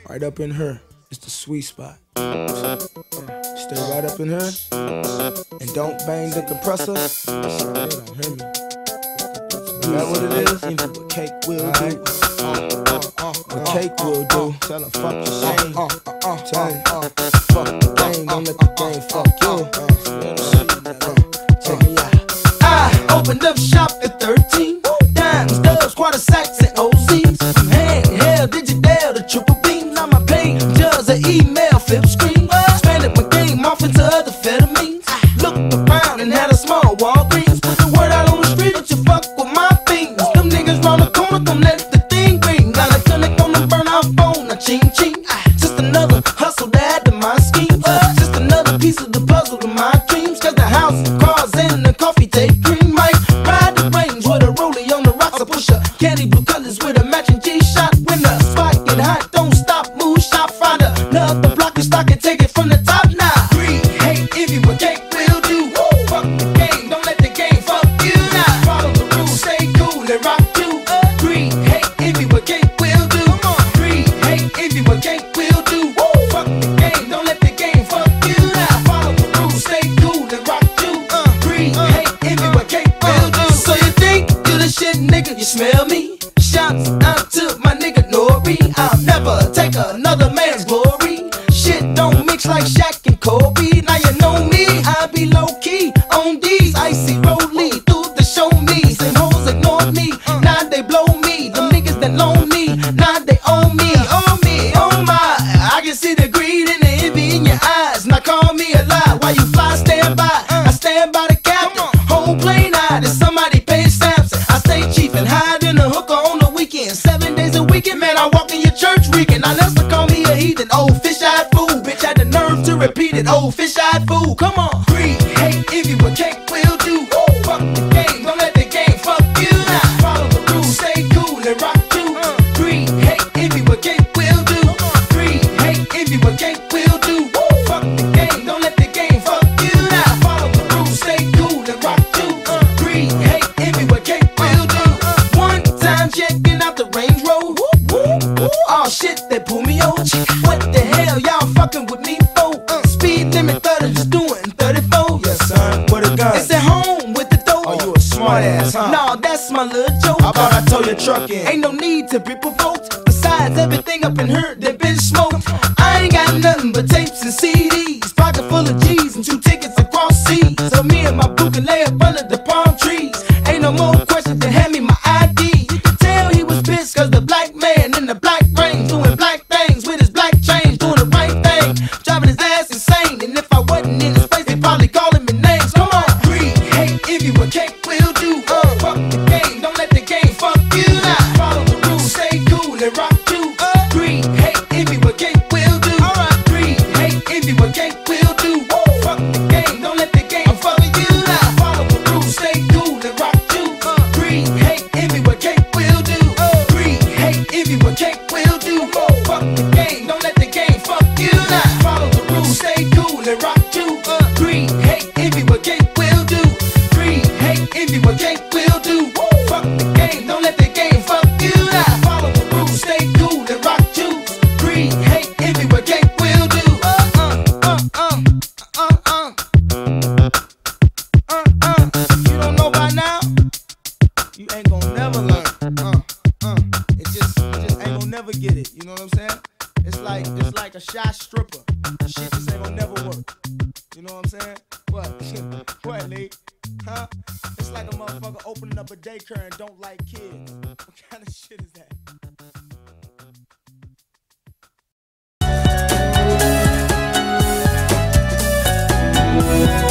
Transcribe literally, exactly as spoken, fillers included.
right up in her. It's the sweet spot. Stay right up in her, and don't bang the compressor. They don't hear me. Is that what it is? You know what cake will do. What cake will do. Tell her fuck your shame. Tell her fuck the game. Don't let the game fuck you. Check me out. I opened up shop at thirteen. Dimes, dubs, quarter sacks, and O Zs. From handheld, digital, the triple beam. Now my page does an email, flip screen. Expanded my game off into other amphetamines. Looked around and had a small Walgreens. Put the word out on the street that you fuck with my fiends. Them niggas round the corner, gon' let the thing ring. Got a connect on the burnout phone, a ching ching. Just another hustle to add to my schemes. Just another piece of the puzzle to my dreams. Cause the house, cars, and the coffee take cream. Might ride the range with a rollie on the rocks. I push a candy blue colors with a matching G-shot. When the spot get hot, don't stop, move, shop, find another block and stock and take it from the top now. Greed, hate, envy, what cake will do. Fuck the game, don't let the game fuck you now. Follow the rules, stay cool and rock you. Greed, hate, envy, what cake will do. Greed, hate, envy, what cake will do. Fuck the game, don't let the game fuck you now. Follow the rules, stay cool and rock you. Greed, hate, envy, what cake will do. So you think you the shit, nigga? You smell me? Shouts out to my nigga Nori. I'll never take another man's glory. Shit don't mix like Shaq and Kobe. Now you know me, I be low key on these icy rollie through the show me's. And hoes ignore me, now they blow me. Them niggas that loan me, now they own me. Own me, oh my, I can see the greed and the envy in your eyes. Now call me a lie, while you fly stand by. I stand by the captain, whole plane eyed. If somebody pays stamps, I stay cheap and hide in the hooker on the weekend. Seven days a weekend, man, I walk in your church reeking. Now let's call me a heathen, old fish-eyed fool. Bitch had the nerve to repeat it, old fish-eyed fool. Come on. Greed, hate, envy, what cake will do. Fuck the game, don't let the game fuck you now. Follow the rules, stay cool and rock you. Greed, hate, envy, what cake will do. Greed, hate, envy, what cake will do. Fuck the game, don't let the game fuck you now. Follow the rules, stay cool and rock you. Greed, hate, envy, what cake will do. One time checking out the Range Road. Oh shit, they pull me over. What the hell, y'all fucking with me for? Speed limit thirty, just doing thirty-four. Yes, son, what a gun. It's at home with the dough. Oh, you a smart ass, huh? Nah, that's my little joke. How about I tow your truck in? Ain't no need to be provoked. Besides, everything up in here, they been smoked. I ain't got nothing but tapes and C Ds. Pocket full of G's and two tickets across seas. So me and my boo can lay up under the palm trees. Ain't no more questions to hand me my I D. You can tell he was pissed cause the black man in the black range doing black things with his black chains, doing the right thing, driving his ass insane. And if I wasn't in his face, they probably calling me names. Come on. Greed, hate, envy, what cake will do. Uh, fuck the game, don't let the game fuck you now. Follow the rules, stay cool and rock you. Uh, greed, hate, envy, what cake will do. Alright. Greed, hate, envy, what cake will do. Fuck the game, don't let the game fuck you now. Follow the rules, stay cool and rock you. Uh, greed, hate, envy, what cake will do. Uh, greed, hate, envy, what cake will do. Fuck the game, don't let the game fuck you now. Follow the rules, stay cool and rock you. Uh, greed, hate, envy, what cake will do. Greed, hate, envy, what cake will do. Fuck the game, don't let the game fuck you now. Follow the rules, stay cool and rock you. Greed, hate, envy, what cake will do. Uh uh uh uh uh uh uh uh. If you don't know by now, you ain't gonna never learn. Uh uh. It just, it just ain't gonna never get it. You know what I'm saying? It's like, it's like a shy stripper. The shit just ain't gonna never work. You know what I'm saying? What? What, Lee? Huh? It's like a motherfucker opening up a daycare and don't like kids. What kind of shit is that? Yeah.